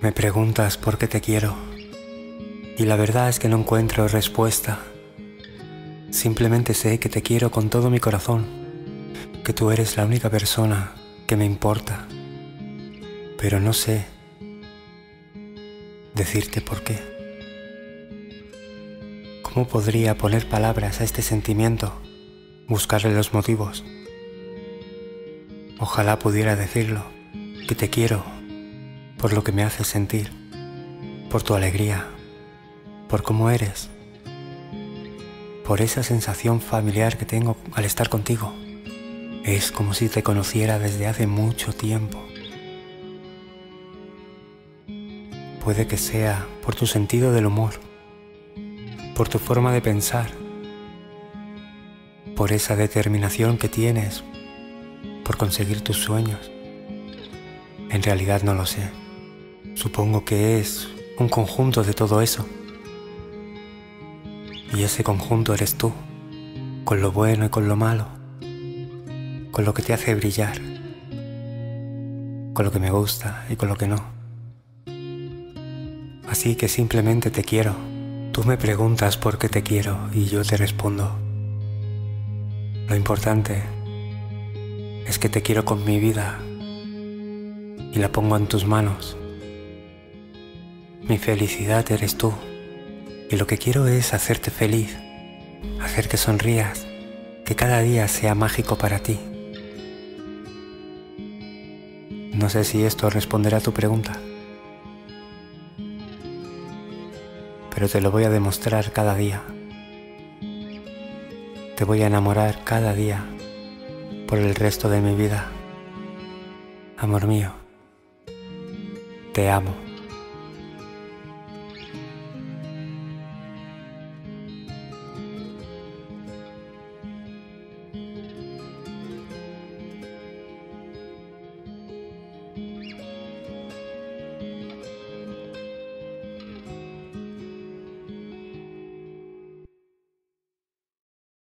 Me preguntas por qué te quiero, y la verdad es que no encuentro respuesta. Simplemente sé que te quiero con todo mi corazón, que tú eres la única persona que me importa, pero no sé decirte por qué. ¿Cómo podría poner palabras a este sentimiento? Buscarle los motivos. Ojalá pudiera decirlo, que te quiero por lo que me haces sentir, por tu alegría, por cómo eres, por esa sensación familiar que tengo al estar contigo. Es como si te conociera desde hace mucho tiempo. Puede que sea por tu sentido del humor, por tu forma de pensar, por esa determinación que tienes por conseguir tus sueños. En realidad no lo sé. Supongo que es un conjunto de todo eso. Y ese conjunto eres tú, con lo bueno y con lo malo, con lo que te hace brillar, con lo que me gusta y con lo que no. Así que simplemente te quiero. Tú me preguntas por qué te quiero y yo te respondo. Lo importante es que te quiero con mi vida y la pongo en tus manos. Mi felicidad eres tú y lo que quiero es hacerte feliz, hacer que sonrías, que cada día sea mágico para ti. No sé si esto responderá a tu pregunta, pero te lo voy a demostrar cada día. Te voy a enamorar cada día por el resto de mi vida. Amor mío, te amo.